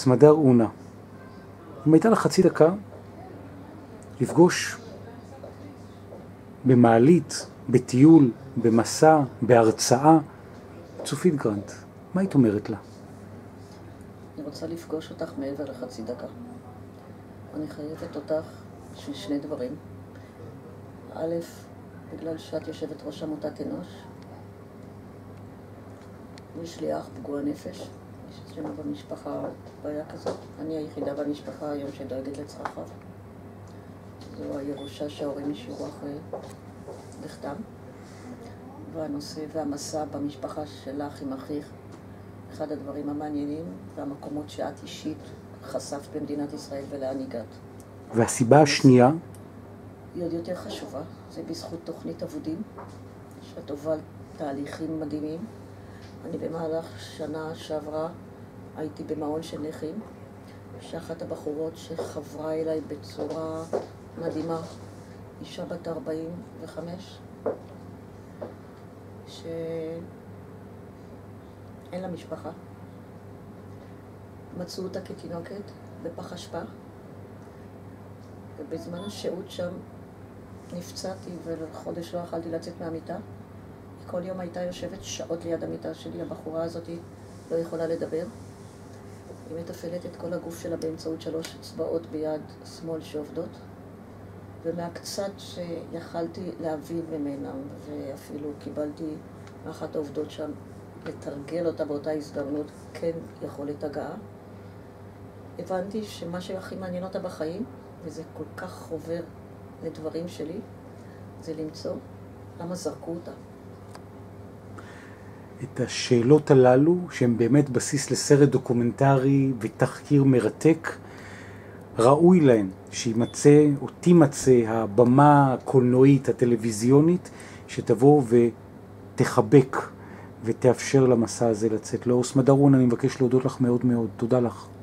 סמדר אונה, אם הייתה לך חצי דקה לפגוש במעלית, בטיול, במסע, בהרצאה, צופית גרנט, מה היית אומרת לה? אני רוצה לפגוש אותך מעבר לחצי דקה. אני חייבת אותך בשביל שני דברים. א', בגלל שאת יושבת ראש עמותת אנוש. יש לי אח פגוע נפש, יש אצלנו במשפחה בעיה כזאת. אני היחידה במשפחה היום שדואגת לצרכיו. זו הירושה שההורים השאירו אחרי לכתם. והנושא והמסע במשפחה שלך עם אחיך, אחד הדברים המעניינים והמקומות שאת אישית חשפת במדינת ישראל ולאן הגעת. והסיבה השנייה? היא עוד יותר חשובה, זה בזכות תוכנית אבודים, שאת הובלת תהליכים מדהימים. אני במהלך שנה שעברה הייתי במעון של נכים, שאחת הבחורות שחברה אליי בצורה מדהימה, אישה בת 45, שאין לה משפחה. מצאו אותה כתינוקת בפח אשפה, ובזמן השהות שם נפצעתי ולחודש לא יכלתי לצאת מהמיטה. כל יום הייתה יושבת שעות ליד המיטה שלי. הבחורה הזאת לא יכולה לדבר. היא מתפעלת את כל הגוף שלה באמצעות 3 אצבעות ביד שמאל שעובדות. ומהקצת שיכלתי להבין ממנה, ואפילו קיבלתי מאחת העובדות שם לתרגל אותה באותה הזדמנות, כן יכולת הגעה. הבנתי שמה שהכי מעניין אותה בחיים, וזה כל כך חובר לדברים שלי, זה למצוא למה זרקו אותה. את השאלות הללו, שהן באמת בסיס לסרט דוקומנטרי ותחקיר מרתק, ראוי להן שימצא או תימצא הבמה הקולנועית, הטלוויזיונית, שתבוא ותחבק ותאפשר למסע הזה לצאת לאור. סמדר אונה, אני מבקש להודות לך מאוד מאוד. תודה לך.